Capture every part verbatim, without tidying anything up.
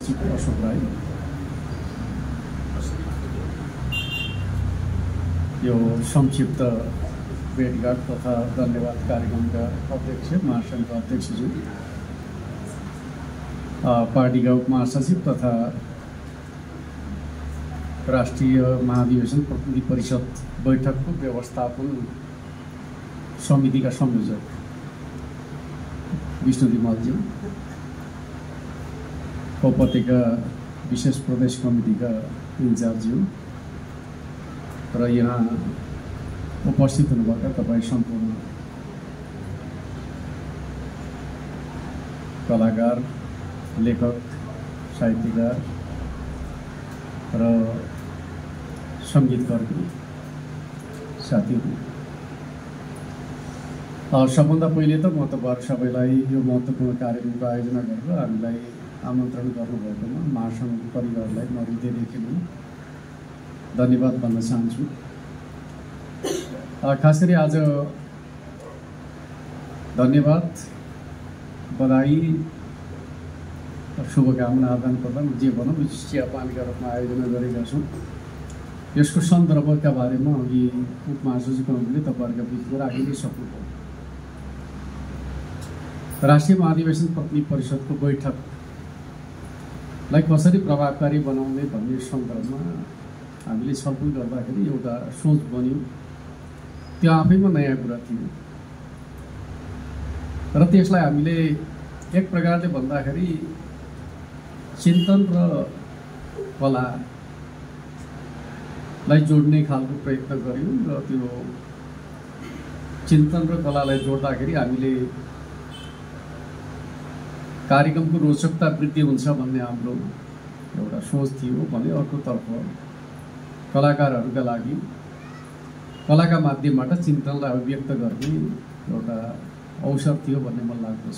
अशोक राई यो संक्षिप्त भेटघाट तथा धन्यवाद कार्यक्रमका अध्यक्ष महासङ्घका अध्यक्षज्यू, पार्टीका उपमहासचिव तथा राष्ट्रिय महाधिवेशन प्रतिनिधि परिषद बैठकको व्यवस्थापन समितिका संयोजक विष्णु विमलज्यू, उपत्यका विशेष प्रदेश कमिटीका इन्चार्जज्यू र यहाँ उपस्थित हुनुभएका तपाईँ सम्पूर्ण कलाकार, लेखक, साहित्यकार र सङ्गीतकर्मी साथीहरू, सबभन्दा पहिले त म तपाईहरु सबैलाई यो महत्त्वपूर्ण कार्यक्रमको आयोजना गरेर हामीलाई आमन्त्रण गर्नुभएकोमा महासङ्घ परिवारलाई म हृदयदेखि नै धन्यवाद भन्न चाहन्छु। खास गरी आज धन्यवाद, बधाई, शुभकामना आदान प्रदान जे भनौँ चियापानीका रूपमा आयोजना गरेका छौँ। यसको सन्दर्भका बारेमा अघि उपमहासचिवले तपाईँहरूका बिचमा राखिनै सक्नुभयो। राष्ट्रिय महाधिवेशन प्रतिनिधि परिषदको बैठकलाई कसरी प्रभावकारी बनाउने भन्ने सन्दर्भमा हामीले छलफल गर्दाखेरि एउटा सोच बन्यो। त्यो आफैमा नयाँ कुरा थियो र त्यसलाई हामीले एक प्रकारले भन्दाखेरि चिन्तन र कलालाई जोड्ने खालको प्रयत्न गर्यौँ र त्यो चिन्तन र कलालाई जोड्दाखेरि हामीले कार्यक्रमको रोचकता वृद्धि हुन्छ भन्ने हाम्रो एउटा सोच थियो भने अर्कोतर्फ कलाकारहरूका लागि कलाका माध्यमबाट चिन्तनलाई अभिव्यक्त गर्ने एउटा अवसर थियो भन्ने मलाई लाग्दछ।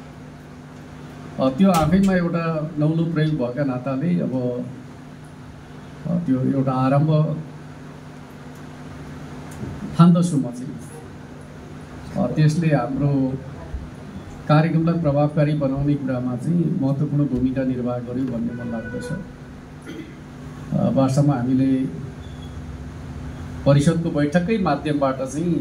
त्यो आफैमा एउटा नौलो प्रयोग भएका नाताले अब त्यो एउटा आरम्भ ठान्दछु म चाहिँ। त्यसले हाम्रो कार्यक्रमलाई प्रभावकारी बनाउने कुरामा चाहिँ महत्त्वपूर्ण भूमिका निर्वाह गर्यो भन्ने मलाई लाग्दछ। वास्तवमा हामीले परिषदको बैठककै माध्यमबाट चाहिँ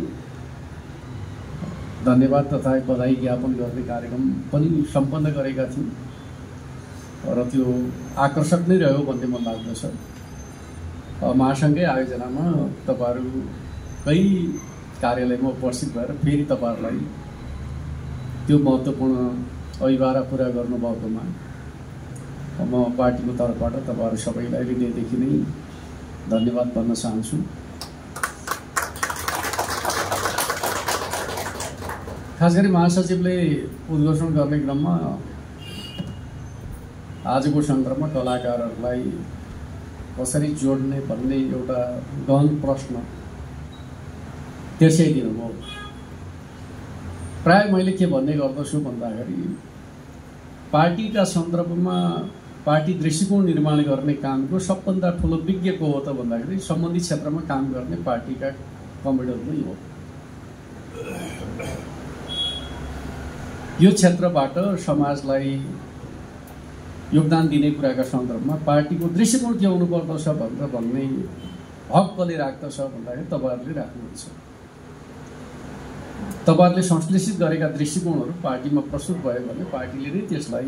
धन्यवाद तथा बधाई ज्ञापन गर्ने कार्यक्रम पनि सम्पन्न गरेका थियौँ र त्यो आकर्षक नै रह्यो भन्ने मलाई लाग्दछ। महासङ्घकै आयोजनामा तपाईँहरूकै कार्यालयमा उपस्थित भएर फेरि तपाईँहरूलाई त्यो महत्त्वपूर्ण अभिभारा पुरा गर्नुभएकोमा म पार्टीको तर्फबाट तपाईँहरू सबैलाई हृदयदेखि नै धन्यवाद भन्न चाहन्छु। खास गरी महासचिवले उद्घोषण गर्ने क्रममा आजको सन्दर्भमा कलाकारहरूलाई कसरी जोड्ने भन्ने एउटा गहन प्रश्न त्यसै दिनुभयो। प्राय मैले के भन्ने गर्दछु भन्दाखेरि पार्टीका सन्दर्भमा पार्टी दृष्टिकोण निर्माण गर्ने कामको सबभन्दा ठुलो विज्ञ को हो त भन्दाखेरि सम्बन्धित क्षेत्रमा काम गर्ने पार्टीका कमिटीहरू नै हो। यो क्षेत्रबाट समाजलाई योगदान दिने कुराका सन्दर्भमा पार्टीको दृष्टिकोण के हुनुपर्दछ भनेर भन्ने हक कसले राख्दछ भन्दाखेरि तपाईँहरूले राख्नुहुन्छ। तपाईँहरूले संश्लेषित गरेका दृष्टिकोणहरू पार्टीमा प्रस्तुत भयो भने पार्टीले नै त्यसलाई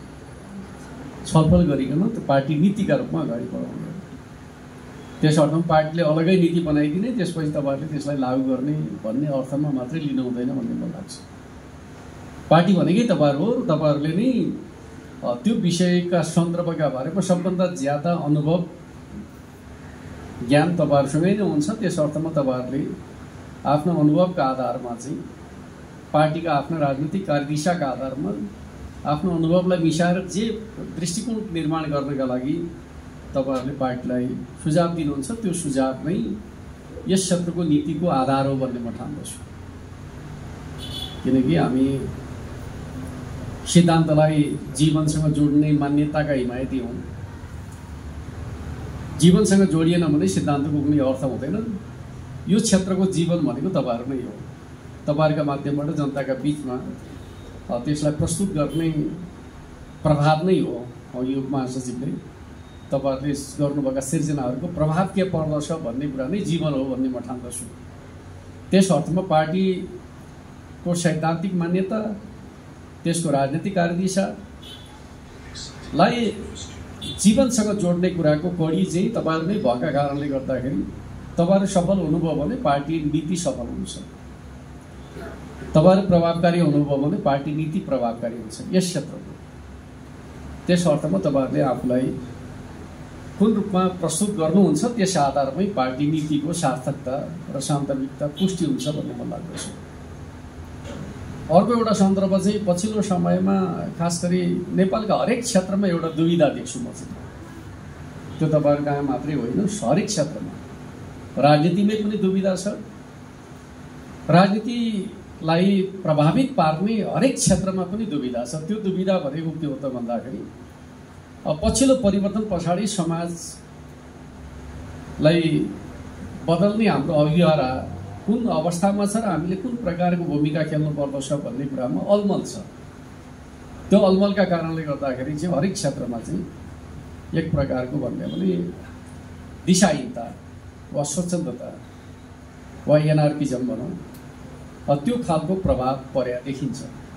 छलफल गरिकन त्यो पार्टी नीतिका रूपमा अगाडि बढाउने। त्यस अर्थमा पार्टीले अलगै नीति बनाइदिने त्यसपछि तपाईँहरूले त्यसलाई लागू गर्ने भन्ने अर्थमा मात्रै लिनु हुँदैन भन्ने मलाई लाग्छ। पार्टी भनेकै तपाईँहरू हो, तपाईँहरूले नै त्यो विषयका सन्दर्भका बारेमा सबभन्दा ज्यादा अनुभव ज्ञान तपाईँहरूसँगै नै हुन्छ। त्यस अर्थमा तपाईँहरूले आफ्नो अनुभवका आधारमा चाहिँ पार्टीका आफ्ना राजनीतिक कार्यदिशाका आधारमा आफ्नो अनुभवलाई मिसाएर जे दृष्टिकोण निर्माण गर्नका लागि तपाईँहरूले पार्टीलाई सुझाव दिनुहुन्छ त्यो सुझाव नै यस क्षेत्रको नीतिको आधार हो भन्ने म ठान्दछु। किनकि हामी सिद्धान्तलाई जीवनसँग जोड्ने मान्यताका हिमायती हौँ। जीवनसँग जोडिएन भने सिद्धान्तको कुनै अर्थ हुँदैन। यो क्षेत्रको जीवन भनेको तपाईँहरू नै हो। तपाईँहरूका माध्यमबाट जनताका बिचमा त्यसलाई प्रस्तुत गर्ने प्रभाव नै हो। यो महासचिवले तपाईँहरूले गर्नुभएका सिर्जनाहरूको प्रभाव के पर्दछ भन्ने कुरा नै जीवन हो भन्ने म ठान्दछु। त्यस अर्थमा पार्टीको सैद्धान्तिक मान्यता, त्यसको राजनीतिक कार्यदिशालाई जीवनसँग जोड्ने कुराको कडी चाहिँ तपाईँहरू नै भएका कारणले गर्दाखेरि तपाईँहरू सफल हुनुभयो भने पार्टी नीति सफल हुन्छ, तपाईँहरू प्रभावकारी हुनुभयो भने पार्टी नीति प्रभावकारी हुन्छ यस क्षेत्रको। त्यस अर्थमा तपाईँहरूले आफूलाई कुन रूपमा प्रस्तुत गर्नुहुन्छ त्यस आधारमै पार्टी नीतिको सार्थकता र सान्दर्भिकता पुष्टि हुन्छ भन्ने मलाई लाग्दछ। अर्को एउटा सन्दर्भ चाहिँ पछिल्लो समयमा खास गरी नेपालका हरेक क्षेत्रमा एउटा दुविधा देख्छु म चाहिँ। त्यो तपाईँहरू कहाँ मात्रै होइन, हरेक क्षेत्रमा राजनीतिमै पनि दुविधा छ। राजनीतिलाई प्रभावित पार्ने हरेक क्षेत्रमा पनि दुविधा छ। त्यो दुविधा भनेको के हो त भन्दाखेरि पछिल्लो परिवर्तन पछाडि समाजलाई बदल्ने हाम्रो अभियारा कुन अवस्थामा छ र हामीले कुन प्रकारको भूमिका खेल्नु पर्दछ भन्ने कुरामा अलमल छ। त्यो अलमलका कारणले गर्दाखेरि चाहिँ हरेक क्षेत्रमा चाहिँ एक प्रकारको भन्ने भने दिशाहीनता वा स्वच्छन्दता वा एनार्किजम भनौँ त्यो खालको प्रभाव पर्या देखिन्छ।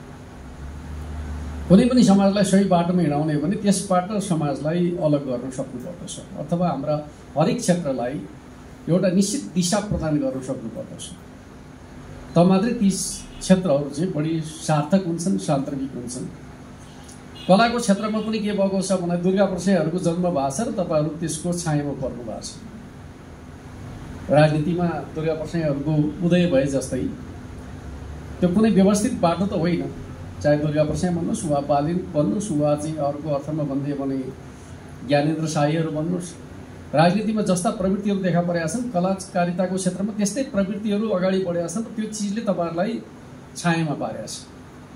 कुनै पनि समाजलाई सही बाटोमा हिँडाउने हो भने त्यसबाट समाजलाई अलग गर्न सक्नुपर्दछ अथवा हाम्रा हरेक क्षेत्रलाई एउटा निश्चित दिशा प्रदान गर्न सक्नुपर्दछ। त मात्रै ती क्षेत्रहरू चाहिँ बढी सार्थक हुन्छन्, सान्दर्भिक हुन्छन्। कलाको क्षेत्रमा पनि के भएको छ भने दुर्गा प्रसाईहरूको जन्म भएको छ र तपाईँहरू त्यसको छायामा पर्नु भएको छ। राजनीतिमा दुर्गा प्रसाईहरूको उदय भए जस्तै त्यो कुनै व्यवस्थित बाटो त होइन। चाहे दुर्गा प्रसाई भन्नुहोस् वा बालिन भन्नुहोस् वा चाहिँ अर्को अर्थमा भन्दै भने ज्ञानेन्द्र शाहीहरू भन्नुहोस्, राजनीतिमा जस्ता प्रवृत्तिहरू देखा परेका छन् कलाकारिताको क्षेत्रमा त्यस्तै प्रवृत्तिहरू अगाडि बढेका छन्। त्यो चिजले तपाईँहरूलाई छायामा पारेको छ।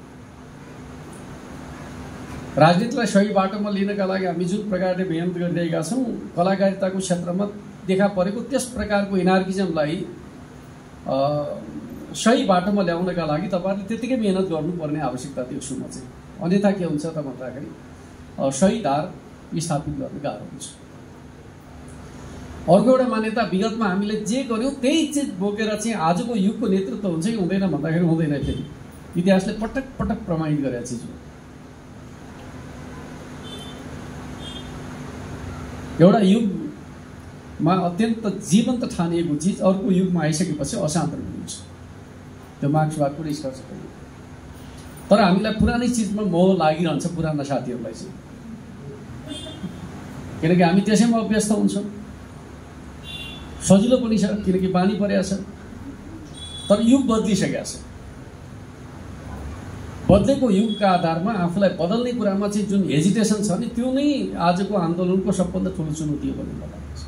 राजनीतिलाई सही बाटोमा लिनका लागि हामी जुन प्रकारले मेहनत गरिरहेका छौँ कलाकारिताको क्षेत्रमा देखा परेको त्यस प्रकारको इनार्किजमलाई सही बाटोमा ल्याउनका लागि तपाईँहरूले त्यतिकै मेहनत गर्नुपर्ने आवश्यकता देख्छु म चाहिँ। अन्यथा के हुन्छ त भन्दाखेरि सही धार स्थापित गर्न गाह्रो हुन्छ। अर्को एउटा मान्यता विगतमा हामीले जे गर्यौँ त्यही चिज बोकेर चाहिँ आजको युगको नेतृत्व हुन्छ कि हुँदैन भन्दाखेरि हुँदैन। फेरि इतिहासले पटक पटक प्रमाणित गरेका चिज हो। एउटा युगमा अत्यन्त जीवन्त ठानिएको चिज अर्को युगमा आइसकेपछि असान्दर्भिक हुन्छ। त्यो मार्क्सवादको निष्कर्ष पनि। तर हामीलाई पुरानै चिजमा मोह लागिरहन्छ पुराना साथीहरूलाई चाहिँ, किनकि हामी त्यसैमा अभ्यस्त हुन्छौँ। सजिलो पनि छ किनकि बानी परेको छ। तर युग बदलिसकेको छ। बदलेको युगका आधारमा आफूलाई बदल्ने कुरामा चाहिँ जुन हेजिटेसन छ नि त्यो नै आजको आन्दोलनको सबभन्दा ठुलो चुनौती हो भन्ने मलाई लाग्छ।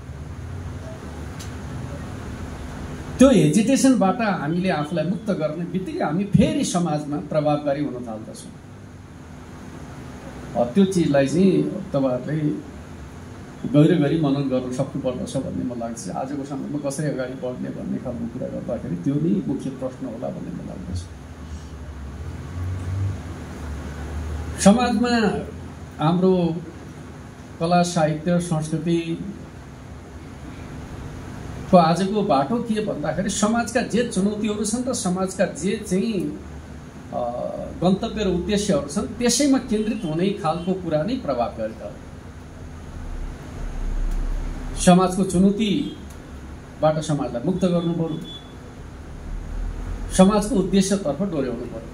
त्यो हेजिटेसनबाट हामीले आफूलाई मुक्त गर्ने बित्तिकै हामी फेरि समाजमा प्रभावकारी हुन थाल्दछौँ। त्यो चिजलाई चाहिँ तपाईँहरूले गहिरो गरी मनन गर्न सक्नुपर्दछ भन्ने मलाई लाग्छ। आजको समयमा कसरी अगाडि बढ्ने भन्ने खालको कुरा गर्दाखेरि त्यो नै मुख्य प्रश्न होला भन्ने मलाई लाग्दछ। समाजमा हाम्रो कला साहित्य संस्कृतिको आजको बाटो के भन्दाखेरि समाजका जे चुनौतीहरू छन् र समाजका जे चाहिँ गन्तव्य र उद्देश्यहरू छन् त्यसैमा केन्द्रित हुने खालको कुरा नै प्रभावकारिता हो। समाजको चुनौतीबाट समाजलाई मुक्त गर्नु पर्यो, समाजको उद्देश्यतर्फ डोर्याउनु पर्यो।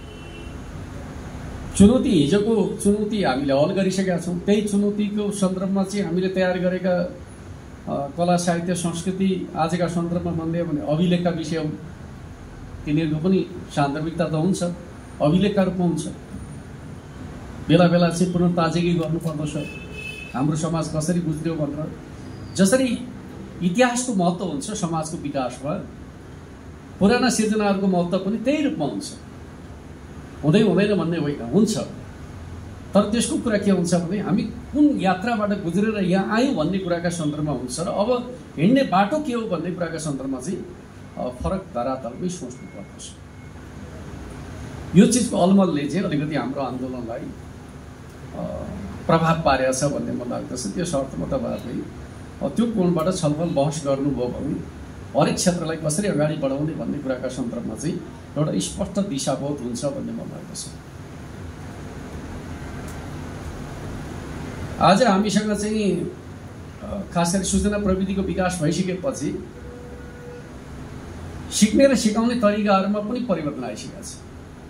चुनौती हिजोको चुनौती हामीले हल गरिसकेका छौँ। त्यही चुनौतीको सन्दर्भमा चाहिँ हामीले तयार गरेका कला साहित्य संस्कृति आजका सन्दर्भमा भन्दै भने अभिलेखका विषय हुन्। तिनीहरूको पनि सान्दर्भिकता त हुन्छ, अभिलेखका रूपमा हुन्छ। बेला बेला चाहिँ पुनर्ताजेगी गर्नुपर्दछ हाम्रो समाज कसरी गुज्रियो भनेर। जसरी इतिहासको महत्त्व हुन्छ समाजको विकासमा, पुराना सिर्जनाहरूको महत्त्व पनि त्यही रूपमा हुन्छ। हुँदै हुँदैन भन्ने होइन, हुन्छ। तर त्यसको कुरा के हुन्छ भने हामी कुन यात्राबाट गुज्रेर यहाँ आयौँ भन्ने कुराका सन्दर्भमा हुन्छ र अब हिँड्ने बाटो के हो भन्ने कुराका सन्दर्भमा चाहिँ फरक धरातलमै सोच्नु पर्दछ। यो चिजको अलमलले चाहिँ अलिकति हाम्रो आन्दोलनलाई प्रभाव पारेको छ भन्ने मलाई लाग्दछ। त्यस अर्थमा तपाईँहरूले त्यो कोणबाट छलफल बहस गर्नुभयो भने हरेक क्षेत्रलाई कसरी अगाडि बढाउने भन्ने कुराका सन्दर्भमा चाहिँ एउटा स्पष्ट दिशाबोध हुन्छ भन्ने मलाई लाग्दछ। आज हामीसँग चाहिँ खास गरी सूचना प्रविधिको विकास भइसकेपछि सिक्ने र सिकाउने तरिकाहरूमा पनि परिवर्तन आइसकेको छ।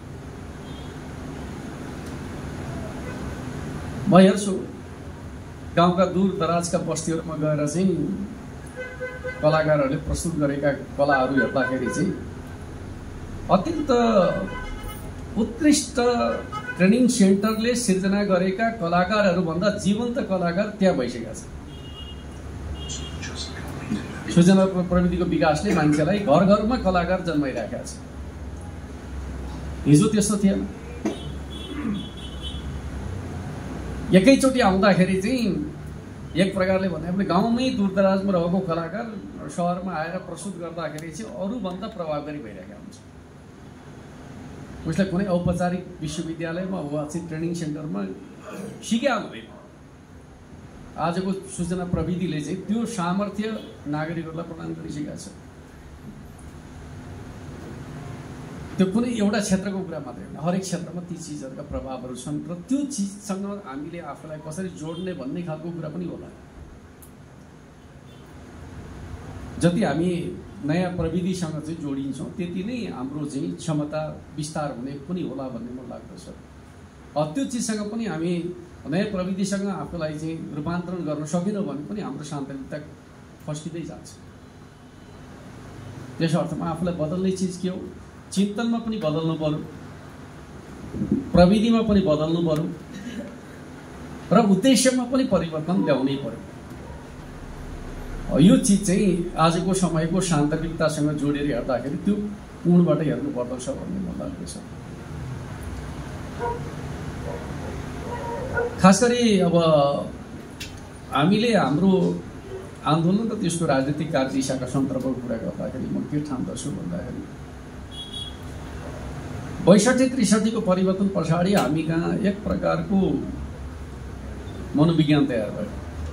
म हेर्छु गाउँका दूर दराजका बस्तीहरूमा गएर चाहिँ कलाकारहरूले प्रस्तुत गरेका कलाहरू हेर्दाखेरि चाहिँ अत्यन्त उत्कृष्ट ट्रेनिङ सेन्टरले सिर्जना गरेका कलाकारहरूभन्दा जीवन्त कलाकार त्यहाँ भइसकेका छन्। सूचना प्रविधिको विकासले मान्छेलाई घर घरमा कलाकार जन्माइराखेका छ। हिजो त्यस्तो थिएन। एकैचोटि आउँदाखेरि चाहिँ एक प्रकारले भने पनि गाउँमै दूरदराजमा रहेको कलाकार सहरमा आएर प्रस्तुत गर्दाखेरि चाहिँ अरूभन्दा प्रभावकारी भइरहेका हुन्छ। उसलाई कुनै औपचारिक विश्वविद्यालयमा वा चाहिँ ट्रेनिङ सेन्टरमा सिके हुँदैन। आजको सूचना प्रविधिले चाहिँ त्यो सामर्थ्य नागरिकहरूलाई प्रदान गरिसकेका छ। त्यो कुनै एउटा क्षेत्रको कुरा मात्रै होइन, हरेक क्षेत्रमा ती चिजहरूका प्रभावहरू छन् र त्यो चिजसँग हामीले आफूलाई कसरी जोड्ने भन्ने खालको कुरा पनि होला। जति हामी नयाँ प्रविधिसँग चाहिँ जोडिन्छौँ त्यति नै हाम्रो चाहिँ क्षमता विस्तार हुने पनि होला भन्ने मलाई लाग्दछ। त्यो चिजसँग पनि हामी नयाँ प्रविधिसँग आफूलाई चाहिँ रूपान्तरण गर्न सकेनौँ भने पनि हाम्रो सान्दर्भिकता फस्किँदै जान्छ। त्यस अर्थमा आफूलाई बदल्ने चिज के हो? चिन्तनमा पनि बदल्नु पर्यो, प्रविधिमा पनि बदल्नु पर्यो र उद्देश्यमा पनि परिवर्तन ल्याउनै पर्यो। यो चिज चाहिँ आजको समयको सान्दर्भिकतासँग जोडेर हेर्दाखेरि त्यो कोणबाट हेर्नु पर्दछ भन्ने मलाई लाग्दछ। खास गरी अब हामीले हाम्रो आन्दोलन र त्यसको राजनीतिक कार्यदिशाका सन्दर्भको कुरा गर्दाखेरि म के ठान्दछु भन्दाखेरि बैसठी त्रिसठीको परिवर्तन पछाडि हामी कहाँ एक प्रकारको मनोविज्ञान तयार भयो।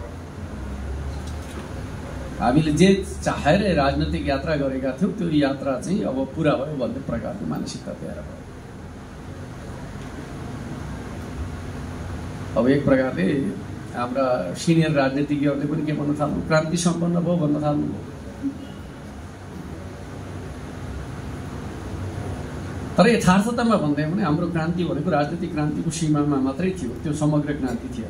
हामीले जे चाहेर राजनीतिक यात्रा गरेका थियौँ त्यो यात्रा चाहिँ अब पुरा भयो भन्ने प्रकारको मानसिकता तयार भयो। अब एक प्रकारले हाम्रा सिनियर राजनीतिज्ञहरूले पनि के भन्न थाल्नु, क्रान्ति सम्पन्न भयो भन्न थाल्नुभयो। तर यथार्थतामा भन्दै भने हाम्रो क्रान्ति भनेको राजनीतिक क्रान्तिको सीमामा मात्रै थियो, त्यो समग्र क्रान्ति थिएन।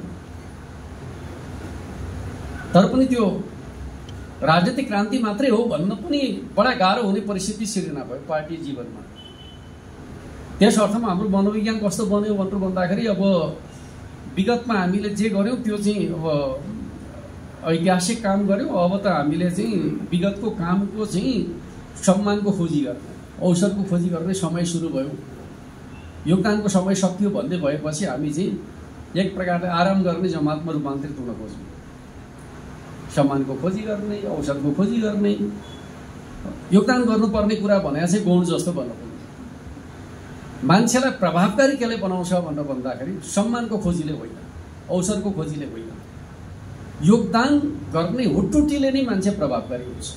तर पनि त्यो राजनीतिक क्रान्ति मात्रै हो भन्न पनि बडा गाह्रो हुने परिस्थिति सिर्जना भयो पार्टी जीवनमा। त्यस अर्थमा हाम्रो मनोविज्ञान कस्तो बन्यो भनेर भन्दाखेरि अब विगतमा हामीले जे गर्यौँ त्यो चाहिँ अब ऐतिहासिक काम गऱ्यौँ, अब त हामीले चाहिँ विगतको कामको चाहिँ सम्मानको खोजी गर्ने, अवसरको खोजी गर्ने समय सुरु भयो। योगदानको समय सकियो भन्दै भएपछि हामी चाहिँ एक प्रकारले आराम गर्ने जमातमा रूपान्तरित हुन खोज्यौँ। सम्मानको खोजी गर्ने, अवसरको खोजी गर्ने, योगदान गर्नुपर्ने कुरा भनेको चाहिँ गौण जस्तो बन्न पर्यो। मान्छेलाई प्रभावकारी केले बनाउँछ भनेर भन्दाखेरि सम्मानको खोजीले होइन, अवसरको खोजीले होइन, योगदान गर्ने हुटुटीले नै मान्छे प्रभावकारी हुन्छ।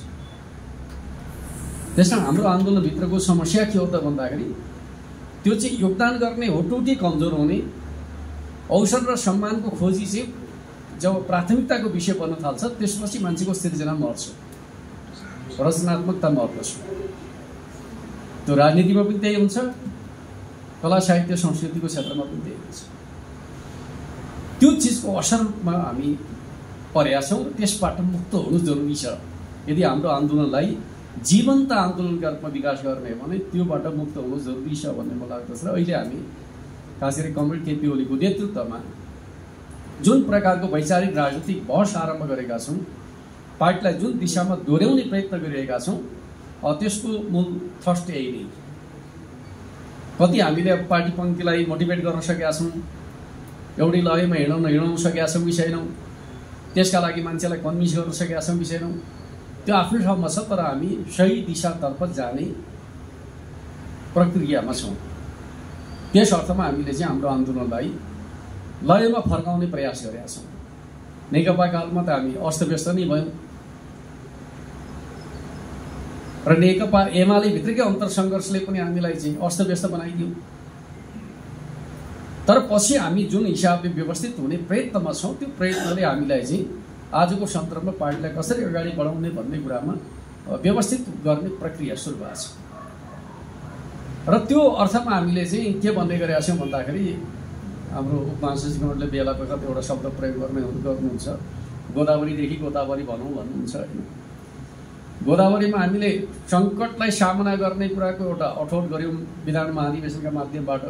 त्यसमा हाम्रो आन्दोलनभित्रको समस्या के हो त भन्दाखेरि त्यो चाहिँ योगदान गर्ने हुटुटी कमजोर हुने, अवसर र सम्मानको खोजी चाहिँ जब प्राथमिकताको विषय बन्न थाल्छ त्यसपछि मान्छेको सृजना मर्छ, रचनात्मकता मर्दछ। त्यो राजनीतिमा पनि त्यही हुन्छ, कला साहित्य संस्कृतिको क्षेत्रमा पनि त्यही हुन्छ। त्यो चिजको असरमा हामी परेका छौँ र त्यसबाट मुक्त हुनु जरुरी छ। यदि हाम्रो आन्दोलनलाई जीवन्त आन्दोलनका रूपमा विकास गर्ने हो भने त्योबाट मुक्त हुनु जरुरी छ भन्ने मलाई लाग्दछ। र अहिले हामी खास गरी कमरेड केपी ओलीको नेतृत्वमा जुन प्रकारको वैचारिक राजनीतिक बहस आरम्भ गरेका छौँ, पार्टीलाई जुन दिशामा दोहोऱ्याउने प्रयत्न गरिरहेका छौँ, त्यसको मूल थस्ट यही नै। कति हामीले पार्टी पङ्क्तिलाई मोटिभेट गर्न सकेका छौँ, एउटै लयमा हिँडाउन हिँडाउन सकेका छौँ कि छैनौँ, त्यसका लागि मान्छेलाई कन्भिन्स गर्न सकेका छौँ कि छैनौँ, त्यो आफ्नै ठाउँमा छ। तर हामी सही दिशातर्फ जाने प्रक्रियामा छौँ। त्यस अर्थमा हामीले चाहिँ हाम्रो आन्दोलनलाई लयमा फर्काउने प्रयास गरेका छौँ। नेकपा कालमा त हामी अस्तव्यस्त नै भयौँ र नेकपा एमाले भित्रकै अन्तर सङ्घर्षले पनि हामीलाई चाहिँ अस्तव्यस्त बनाइदियो। तर पछि हामी जुन हिसाबले व्यवस्थित हुने प्रयत्नमा छौँ त्यो प्रयत्नले हामीलाई चाहिँ आजको सन्दर्भमा पार्टीलाई कसरी अगाडि बढाउने भन्ने कुरामा व्यवस्थित गर्ने प्रक्रिया सुरु भएको छ र त्यो अर्थमा हामीले चाहिँ के भन्ने गरेका छौँ भन्दाखेरि हाम्रो उपमहासचिवहरूले बेला बखत एउटा शब्द प्रयोग गर्ने गर्नुहुन्छ, गोदावरीदेखि गोदावरी भनौँ भन्नुहुन्छ होइन। गोदावरीमा हामीले सङ्कटलाई सामना गर्ने कुराको एउटा अठोट गऱ्यौँ विधान महाधिवेशनका माध्यमबाट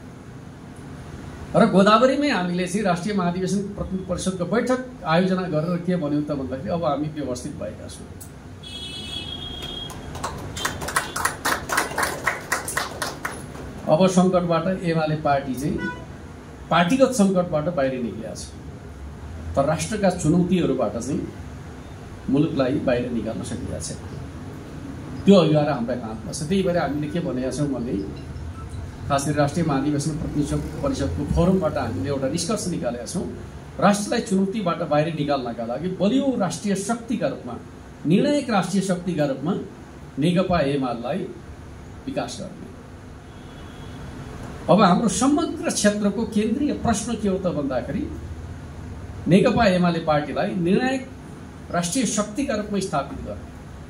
र गोदावरीमै हामीले चाहिँ राष्ट्रिय महाधिवेशन प्रतिनिधि परिषदको बैठक आयोजना गरेर के भन्यौँ त भन्दाखेरि अब हामी व्यवस्थित भएका छौँ। अब सङ्कटबाट एमाले पार्टी चाहिँ पार्टीगत सङ्कटबाट बाहिर निक्लिएको छ, तर राष्ट्रका चुनौतीहरूबाट चाहिँ मुलुकलाई बाहिर निकाल्न सकिएको छ। त्यो अभियान हाम्रा हातमा छ। त्यही भएर हामीले के भनेका छौँ भने खास गरी राष्ट्रिय महाधिवेशन प्रतिनिधि परिषदको फोरमबाट हामीले एउटा निष्कर्ष निकालेका छौँ। राष्ट्रलाई चुनौतीबाट बाहिर निकाल्नका लागि बलियो राष्ट्रिय शक्तिका रूपमा, निर्णायक राष्ट्रिय शक्तिका रूपमा नेकपा एमालेलाई विकास गर्ने। अब हाम्रो समग्र क्षेत्रको केन्द्रीय प्रश्न के हो त भन्दाखेरि नेकपा एमाले पार्टीलाई निर्णायक राष्ट्रिय शक्तिका रूपमा स्थापित गर्ने।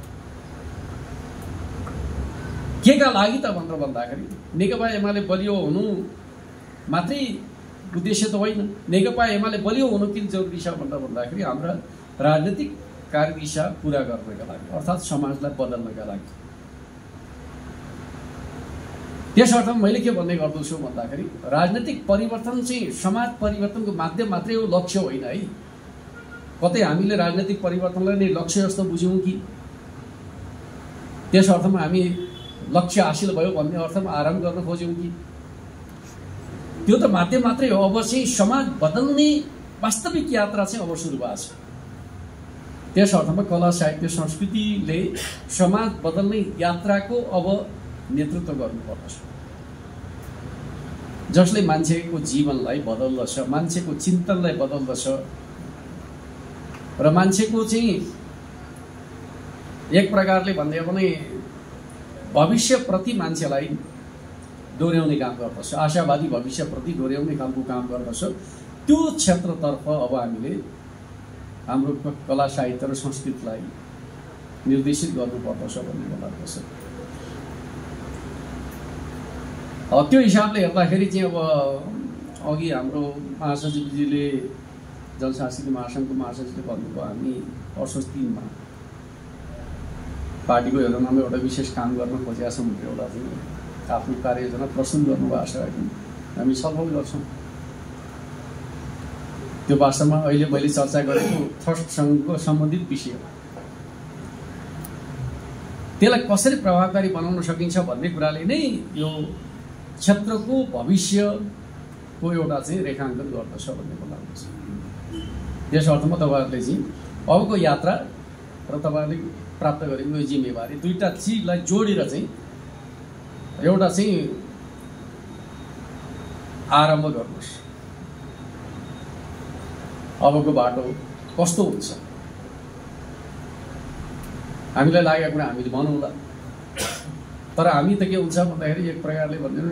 के का लागि त भनेर भन्दाखेरि नेकपा एमाले बलियो हुनु मात्रै उद्देश्य त होइन। नेकपा एमाले बलियो हुनु किन जरुरी छ भनेर भन्दाखेरि हाम्रा राजनीतिक कार्यदिशा पुरा गर्नका लागि, अर्थात् समाजलाई बदल्नका लागि। त्यसर्थ मैले के भन्ने गर्दछु भन्दाखेरि राजनीतिक परिवर्तन चाहिँ समाज परिवर्तनको माध्यम मात्रै हो, लक्ष्य होइन है। कतै हामीले राजनीतिक परिवर्तनलाई नै लक्ष्य जस्तो बुझ्यौँ कि त्यस अर्थमा हामी लक्ष्य हासिल भयो भन्ने अर्थमा आराम गर्न खोज्यौँ कि त्यो त माध्यम मात्रै हो। अब चाहिँ समाज बदल्ने वास्तविक यात्रा चाहिँ अब सुरु भएको छ। त्यस अर्थमा कला साहित्य संस्कृतिले समाज बदल्ने यात्राको अब नेतृत्व गर्नुपर्दछ, जसले मान्छेको जीवनलाई बदल्दछ, मान्छेको चिन्तनलाई बदल्दछ र मान्छेको चाहिँ एक प्रकारले भन्ने भने भविष्यप्रति मान्छेलाई दोहोऱ्याउने काम गर्दछ, आशावादी भविष्यप्रति दोहोऱ्याउने खालको काम गर्दछ। त्यो क्षेत्रतर्फ अब हामीले हाम्रो कला साहित्य र संस्कृतिलाई निर्देशित गर्नुपर्दछ भन्ने मलाई लाग्दछ। त्यो हिसाबले हेर्दाखेरि चाहिँ अब अघि हाम्रो महासचिवजीले जनसांस्कृतिक महासङ्घको महासचिवले भन्नुभयो हामी असोज तिनमा पार्टीको योजनामा एउटा विशेष काम गर्न खोजेका छौँ, एउटा चाहिँ आफ्नो कार्ययोजना प्रस्तुत गर्नुभएको छ, हामी छलफल गर्छौँ। त्यो वास्तवमा अहिले मैले चर्चा गरेको ट्रस्टसँगको सम्बन्धित विषय हो। त्यसलाई कसरी प्रभावकारी बनाउन सकिन्छ भन्ने कुराले नै यो क्षेत्रको भविष्यको एउटा चाहिँ रेखाङ्कन गर्दछ भन्ने मलाई लाग्छ। त्यस अर्थमा तपाईँहरूले चाहिँ अबको यात्रा र तपाईँहरूले प्राप्त गरेको यो जिम्मेवारी दुईटा चिजलाई जोडेर चाहिँ एउटा चाहिँ आरम्भ गर्नुहोस्। अबको बाटो कस्तो हुन्छ हामीलाई लागेको कुरा हामीले भनौँला, तर हामी त के हुन्छ भन्दाखेरि एक प्रकारले भन्दैन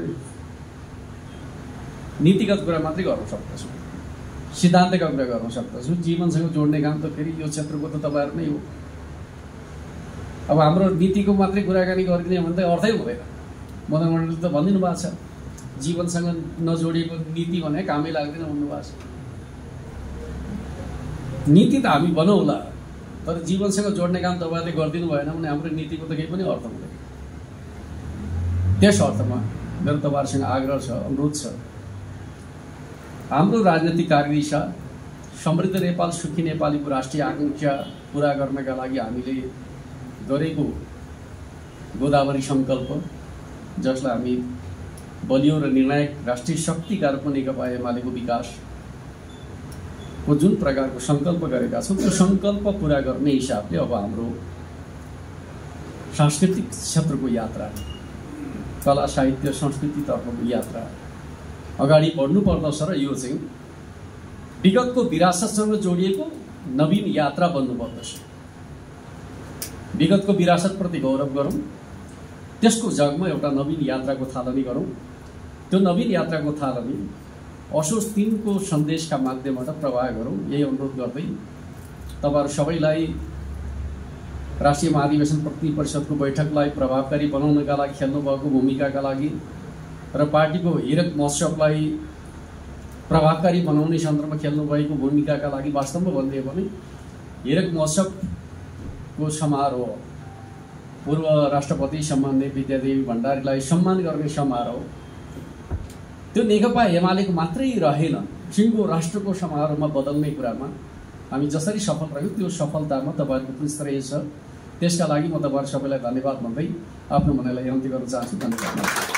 नीतिगत कुरा मात्रै गर्न सक्दछौँ, सिद्धान्तका कुरा गर्न सक्दछौँ। जीवनसँग जोड्ने काम त फेरि यो क्षेत्रको त तपाईँहरू नै हो। अब हाम्रो नीतिको मात्रै कुराकानी गरिदिने भने त अर्थै हुँदैन। मदन मण्डलले त भनिदिनु भएको छ जीवनसँग नजोडिएको नीति भने कामै लाग्दैन भन्नुभएको छ। नीति त हामी बनाउँला, तर जीवनसँग जोड्ने काम तपाईँहरूले गरिदिनु भएन भने हाम्रो नीतिको त केही पनि अर्थ हुँदैन। त्यस अर्थमा मेरो तपाईँहरूसँग आग्रह छ, अनुरोध छ, हाम्रो राजनीतिक कार्यदिशा समृद्ध नेपाल सुखी नेपालीको राष्ट्रिय आकांक्षा पुरा गर्नका लागि हामीले गरेको गोदावरी सङ्कल्प, जसलाई हामी बलियो र निर्णायक राष्ट्रिय शक्तिका रूपमा नेकपा एमालेको विकासको जुन प्रकारको सङ्कल्प गरेका छौँ त्यो सङ्कल्प पुरा गर्ने हिसाबले अब हाम्रो सांस्कृतिक क्षेत्रको यात्रा, कला साहित्य संस्कृतितर्फको यात्रा अगाडि बढ्नु पर्दछ र यो चाहिँ विगतको विरासतसँग जोडिएको नवीन यात्रा बन्नुपर्दछ। विगतको विरासतप्रति गौरव गरौँ, त्यसको जगमा एउटा नवीन यात्राको थालनी गरौँ। त्यो नवीन यात्राको थालनी असोज तीनको सन्देशका माध्यमबाट प्रवाह गरौँ। यही अनुरोध गर्दै तपाईहरु सबैलाई राष्ट्रिय महाधिवेशन प्रतिनिधि परिषदको बैठकलाई प्रभावकारी बनाउनका लागि खेल्नुभएको भूमिकाका लागि र पार्टीको हिरक महोत्सवलाई प्रभावकारी बनाउने सन्दर्भमा खेल्नुभएको भूमिकाका लागि वास्तवमा भन्ने भने हिरक महोत्सवको समारोह, पूर्व राष्ट्रपति सम्माननीय विद्यादेवी भण्डारीलाई सम्मान गर्ने समारोह, त्यो नेकपा एमालेको मात्रै रहेन, सिङ्गो राष्ट्रको समारोहमा बदल्ने कुरामा हामी जसरी सफल रह्यौँ त्यो सफलतामा तपाईहरुको पनि श्रेय छ। त्यसका लागि म तपाईहरु सबैलाई धन्यवाद भन्दै आफ्नो भनाइलाई अन्त्य गर्न चाहन्छु। धन्यवाद।